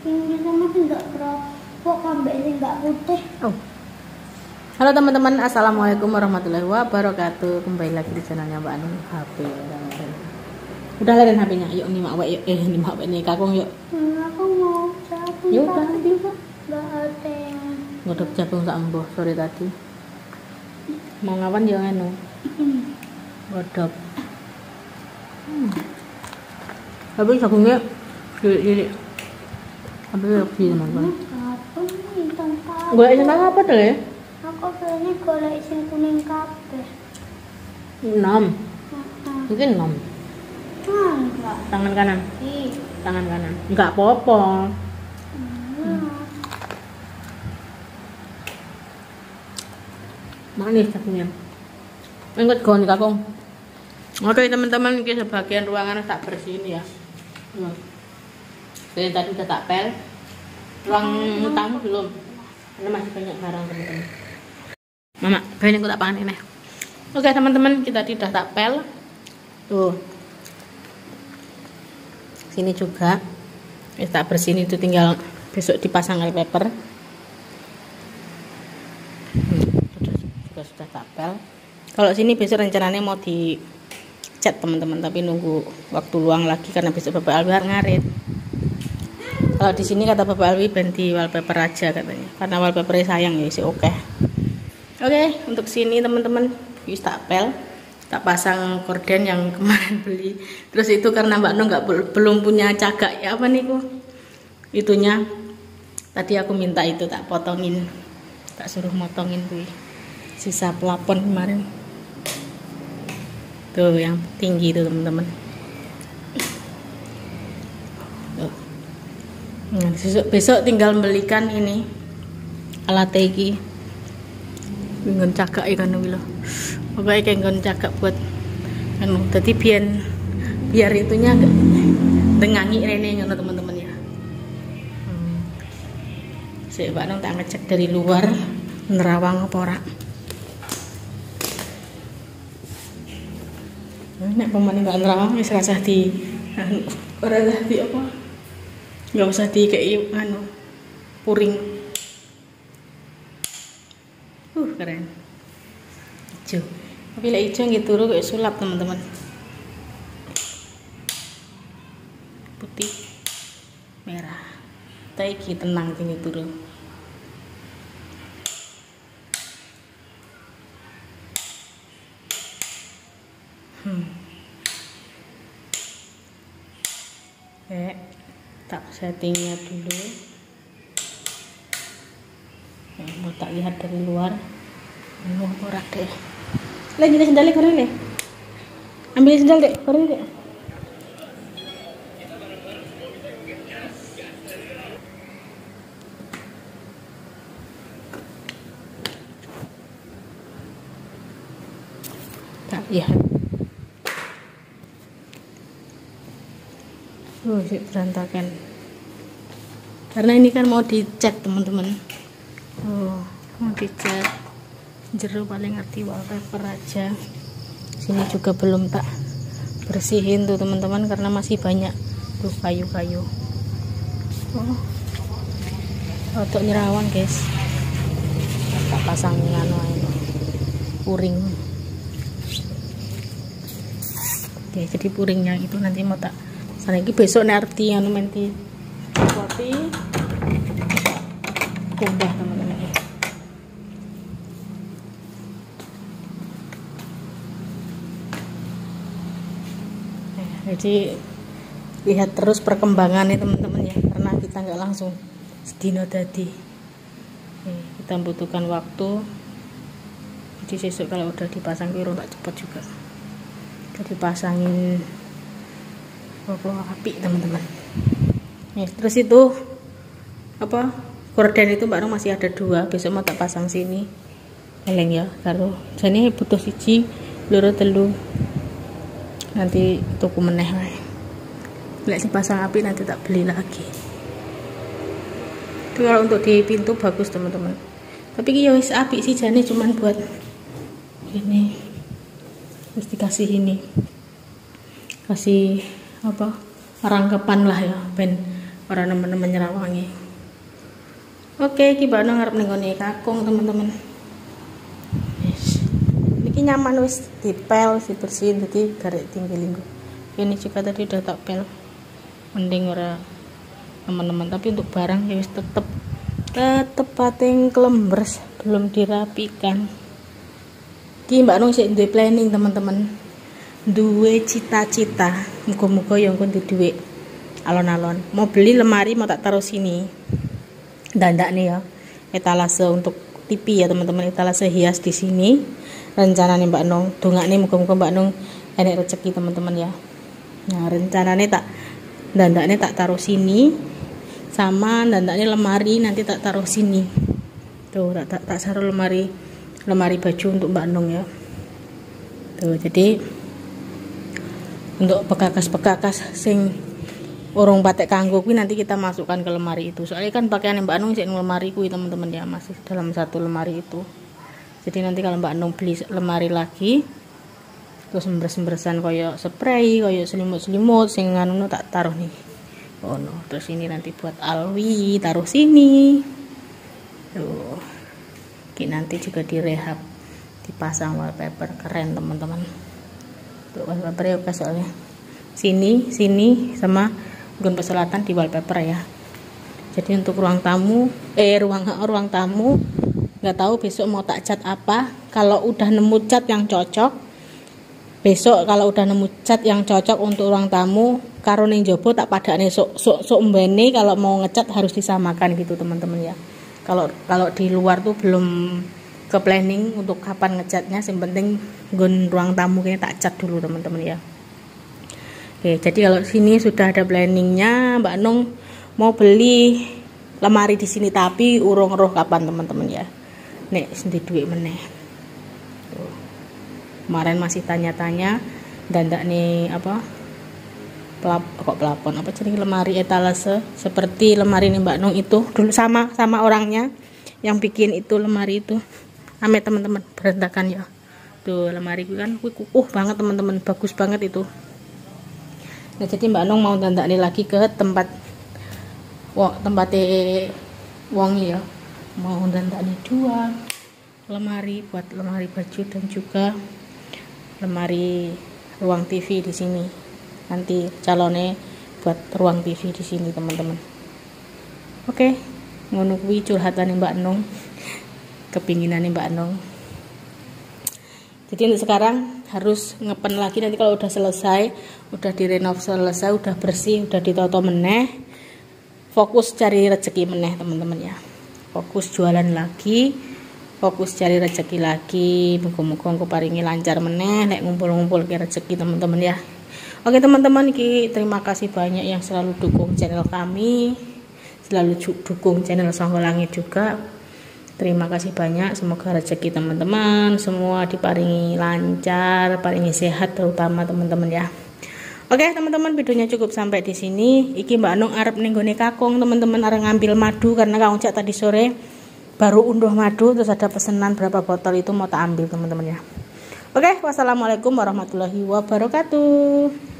tinggi sama enggak keropok ambek enggak putih. Oh. Halo teman-teman, assalamualaikum warahmatullahi wabarakatuh. Kembali lagi di channelnya Mbak Anu HP. Udah lain HP-nya. Yuk nih Mak, yuk. Nih Mak nih kakung yuk. Aku mau jagung. Yuk kan bisa. Enggak ada yang Ngodok jagung sak embuh sore tadi. Mau ngawan yo ngene. Ngodok. Tapi jagungnya cilik-cilik. Apa lebih teman-teman? apa nih tempat? Gue ini apa tuh ya? Aku kayaknya golek sing kuning kabeh. 6. Mungkin 6. Enggak. Tangan kanan. Ih. Tangan kanan. Enggak apa-apa. Manis jagungnya. Ingat gon kakung. Oke teman-teman, ini sebagian ruangan tak bersihin ya. Dari tadi udah tak pel. Ruang tamu belum. Ini masih banyak barang teman-teman. Mama, ini aku tak pangan ini. Oke teman-teman, kita tidak tak pel. Tuh. Sini juga. Tak bersihin itu tinggal besok dipasang wallpaper. Sudah tak pel. Kalau sini besok rencananya mau dicat teman-teman, tapi nunggu waktu luang lagi karena besok Bapak Alwi ngarit. Kalau di sini kata Bapak Alwi ganti wallpaper aja katanya, karena wallpapernya sayang ya sih. Oke, untuk sini teman-teman wis tak pel, tak pasang korden yang kemarin beli. Terus itu karena Mbak No belum punya cagak ya apa nih itunya. Tadi aku minta itu tak potongin, tak suruh motongin tuh sisa plafon kemarin. Tuh yang tinggi itu teman-teman. Nah, besok tinggal belikan ini alat iki nggon cagak ikan lho. Pokoke kayak nggon cagak buat anu dadi biar itunya dengangi rene ngono teman-teman ya. Sik Mbak Nong tak ngecek dari luar nerawang apa ora. Nek pemain enggak nerawang wis rasah di ora di apa? Nggak usah dikei anu puring. Keren hijau, tapi lah hijau gitu turu kayak sulap teman-teman. Putih merah taiki tenang gini turu. Tak settingnya dulu. Mau tak lihat dari luar. Mau ora deh. Lagi ada sendal korek deh. Ambil sendal deh, korek deh. Tak lihat. Sih berantakan. Karena ini kan mau dicat teman-teman. Mau dicat. Jero paling ngerti wallpaper aja. Sini juga belum tak bersihin tuh teman-teman karena masih banyak tuh kayu-kayu. Untuk nyerawan guys. Tak pasang anu puring. Oke, jadi puringnya itu nanti mau tak ini besok nanti yang menti kopi kumbah teman-teman. Jadi lihat terus perkembangannya teman-teman ya, karena kita nggak langsung sedino tadi. Kita membutuhkan waktu. Jadi besok kalau udah dipasang kiro tak cepat juga. Kita dipasangin api teman-teman. Terus itu apa korden itu Mbak Nong masih ada 2, besok mau tak pasang sini eleng ya karo jane butuh siji loro telu nanti tuku meneh wae. Lek dipasang api nanti tak beli lagi. Itu kalau untuk di pintu bagus teman-teman, tapi ya wis api sih jane cuman buat ini terus dikasih ini kasih apa rangkepan lah ya ben ora nemen-nemen nyerawangi. Oke, iki Mbak Nong arep ning gone kakung teman-teman. Wis. Niki nyaman wis dipel, dibersihin dadi garek tinggal linggo. Ini juga tadi udah tak pel. Mending ora teman-teman, tapi untuk barang ya wis tetep pating kelembers, belum dirapikan. Ki Mbak Nong sik duwe planning teman-teman, duwe cita-cita, muga-muga ya engko duwe alon-alon. Mau beli lemari mau tak taruh sini, dandak nih ya, etalase untuk TV ya teman-teman, etalase hias di sini. Rencananya Mbak Nong, dongakne muga-muga Mbak Nong enek rezeki teman-teman ya. Nah rencananya tak dandaknya tak taruh sini, sama dandaknya lemari nanti tak taruh sini. Tuh tak taruh lemari baju untuk Mbak Nong ya. Tuh jadi untuk bekas-bekas sing urung patek kanggo kuwi nanti kita masukkan ke lemari itu. Soalnya kan pakaian Mbak Nong sing lemari kuwi teman-teman ya, masih dalam satu lemari itu. Jadi nanti kalau Mbak Nong beli lemari lagi, terus sembres-sembresan koyo spray, koyo selimut-selimut sing anu tak taruh nih. Oh no, terus ini nanti buat Alwi taruh sini. Tuh. Oke, nanti juga direhab, dipasang wallpaper keren teman-teman. Tuh wallpaper ya soalnya. Sini sama gun peselatan di wallpaper ya. Jadi untuk ruang tamu, ruang tamu nggak tahu besok mau tak cat apa. Kalau udah nemu cat yang cocok, besok kalau udah nemu cat yang cocok untuk ruang tamu, karo ning jopo tak padane sok mbene, kalau mau ngecat harus disamakan gitu teman-teman ya. Kalau di luar tuh belum ke planning untuk kapan ngecatnya, yang penting gun ruang tamu ini tak cat dulu teman-teman ya. Oke, jadi kalau sini sudah ada planningnya, Mbak Nong mau beli lemari di sini tapi urung roh kapan teman-teman ya. Nek sendi duit meneh. Tuh. Kemarin masih tanya-tanya dandak nih apa? Pelapon apa jadi lemari etalase seperti lemari nih Mbak Nong itu dulu sama orangnya yang bikin itu lemari itu. Ame teman-teman berantakan ya. Tuh lemari gue kan kukuh banget teman-teman, bagus banget itu. Nah jadi Mbak Nong mau dandak nih lagi ke tempatnya wongi ya, mau dandak nih 2 lemari buat lemari baju dan juga lemari ruang TV di sini. Nanti calonnya buat ruang TV di sini teman-teman. Oke, ngono kuwi curhatane Mbak Nong, kepinginane Mbak Nong. Jadi untuk sekarang harus ngepen lagi, nanti kalau udah selesai, udah direnov selesai, udah bersih, udah ditoto meneh, fokus cari rezeki meneh teman-teman ya. Fokus jualan lagi, fokus cari rezeki lagi. Muga-muga engko paringi lancar meneh nek ngumpul-ngumpul ke rezeki teman-teman ya. Oke teman-teman, terima kasih banyak yang selalu dukung channel kami, selalu dukung channel Sanggo Langit juga. Terima kasih banyak, semoga rezeki teman-teman semua diparingi lancar, paringi sehat terutama teman-teman ya. Oke teman-teman, videonya cukup sampai di sini. Iki Mbak Nong arep ning gone kakung teman-teman, arep ngambil madu karena Kang Cak tadi sore baru unduh madu, terus ada pesanan berapa botol itu mau tak ambil teman-teman ya. Oke, wassalamualaikum warahmatullahi wabarakatuh.